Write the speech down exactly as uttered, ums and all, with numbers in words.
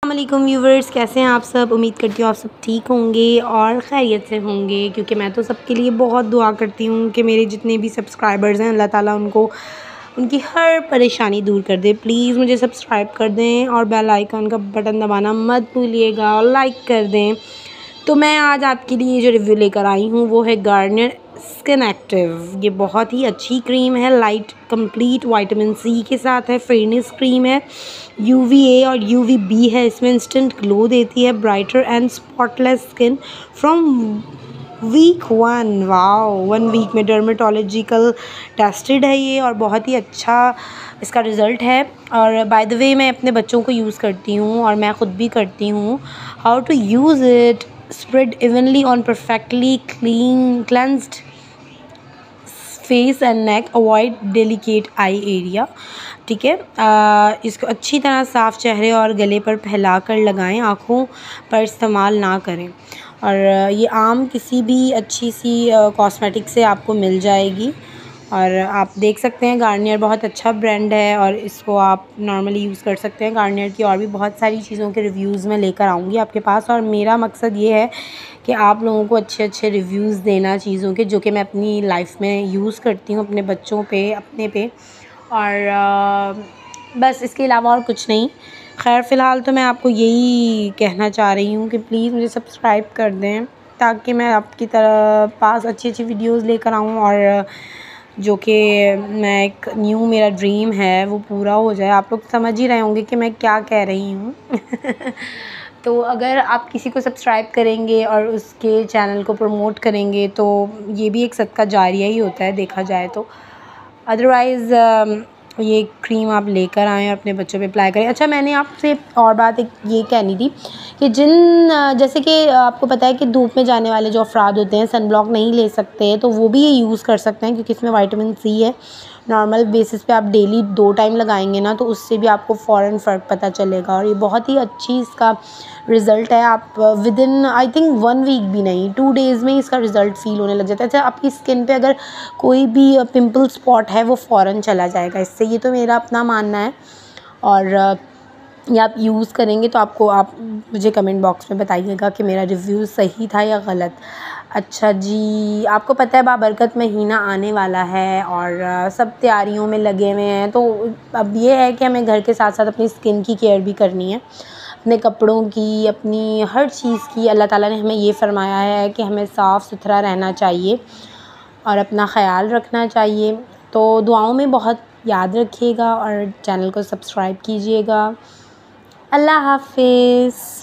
अस्सलामुअलैकुम व्यूवर्स, कैसे हैं आप सब। उम्मीद करती हूँ आप सब ठीक होंगे और खैरियत से होंगे, क्योंकि मैं तो सबके लिए बहुत दुआ करती हूँ कि मेरे जितने भी सब्सक्राइबर्स हैं अल्लाह ताला उनको उनकी हर परेशानी दूर कर दे। प्लीज़ मुझे सब्सक्राइब कर दें और बेल आइकन का बटन दबाना मत भूलिएगा और लाइक कर दें। तो मैं आज आपके लिए जो रिव्यू लेकर आई हूँ वो है गार्नियर स्किन एक्टिव। ये बहुत ही अच्छी क्रीम है, लाइट कंप्लीट विटामिन सी के साथ है, फेयरनेस क्रीम है, यूवीए और यूवीबी है, इसमें इंस्टेंट ग्लो देती है, brighter and spotless skin from week one. Wow, one week में डर्मेटोलॉजिकल टेस्टेड है ये और बहुत ही अच्छा इसका रिज़ल्ट है। और बाय द वे मैं अपने बच्चों को यूज़ करती हूँ और मैं ख़ुद भी करती हूँ। How to use it: spread evenly on perfectly clean cleansed face and neck, avoid delicate eye area। ठीक है, इसको अच्छी तरह साफ़ चेहरे और गले पर फैला कर लगाएं, आँखों पर इस्तेमाल ना करें। और ये आम किसी भी अच्छी सी कॉस्मेटिक से आपको मिल जाएगी। और आप देख सकते हैं गार्नियर बहुत अच्छा ब्रांड है और इसको आप नॉर्मली यूज़ कर सकते हैं। गार्नियर की और भी बहुत सारी चीज़ों के रिव्यूज़ मैं लेकर आऊँगी आपके पास, और मेरा मकसद ये है कि आप लोगों को अच्छे अच्छे रिव्यूज़ देना चीज़ों के, जो कि मैं अपनी लाइफ में यूज़ करती हूँ अपने बच्चों पे, अपने पे। और आ, बस इसके अलावा और कुछ नहीं। खैर फ़िलहाल तो मैं आपको यही कहना चाह रही हूँ कि प्लीज़ मुझे सब्सक्राइब कर दें ताकि मैं आपकी तरह पास अच्छी अच्छी वीडियोज़ लेकर आऊँ और जो कि मैं एक न्यू मेरा ड्रीम है वो पूरा हो जाए। आप लोग समझ ही रहे होंगे कि मैं क्या कह रही हूँ। तो अगर आप किसी को सब्सक्राइब करेंगे और उसके चैनल को प्रमोट करेंगे तो ये भी एक सदका जारिया ही होता है देखा जाए तो। अदरवाइज़ ये क्रीम आप लेकर आएँ और अपने बच्चों पे अप्लाई करें। अच्छा, मैंने आपसे और बात एक ये कहनी थी कि जिन जैसे कि आपको पता है कि धूप में जाने वाले जो अफराद होते हैं सन ब्लॉक नहीं ले सकते, तो वो भी ये यूज़ कर सकते हैं क्योंकि इसमें विटामिन सी है। नॉर्मल बेसिस पे आप डेली दो टाइम लगाएंगे ना तो उससे भी आपको फ़ौरन फ़र्क पता चलेगा और ये बहुत ही अच्छी इसका रिज़ल्ट है। आप with in I think one week भी नहीं, टू डेज़ में इसका रिज़ल्ट फ़ील होने लग जाता है। अच्छा, आपकी स्किन पे अगर कोई भी पिंपल स्पॉट है वो फ़ौरन चला जाएगा इससे, ये तो मेरा अपना मानना है। और ये आप यूज़ करेंगे तो आपको आप मुझे कमेंट बॉक्स में बताइएगा कि मेरा रिव्यू सही था या गलत। अच्छा जी, आपको पता है बाबरकत महीना आने वाला है और सब तैयारियों में लगे हुए हैं, तो अब ये है कि हमें घर के साथ साथ अपनी स्किन की केयर भी करनी है, अपने कपड़ों की, अपनी हर चीज़ की। अल्लाह ताला ने हमें ये फ़रमाया है कि हमें साफ़ सुथरा रहना चाहिए और अपना ख़याल रखना चाहिए। तो दुआओं में बहुत याद रखिएगा और चैनल को सब्सक्राइब कीजिएगा। अल्लाह हाफ़िज़।